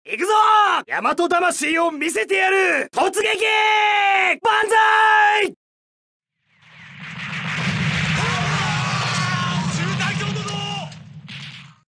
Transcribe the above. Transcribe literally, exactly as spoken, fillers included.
行くぞ。大和魂を見せてやる。突撃万歳。